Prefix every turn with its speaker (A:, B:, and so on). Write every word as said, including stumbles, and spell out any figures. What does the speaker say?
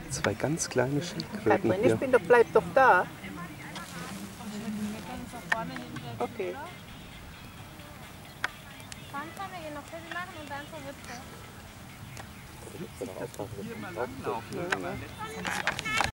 A: Zwei ganz kleine Schildkröten
B: Katrin,
A: hier.
B: ich bin doch, bleib doch da. Okay.
C: Fahren kann er hier noch fertig machen und dann zur Witze.
A: Da müsst ihr noch aufpassen, dass ihr nicht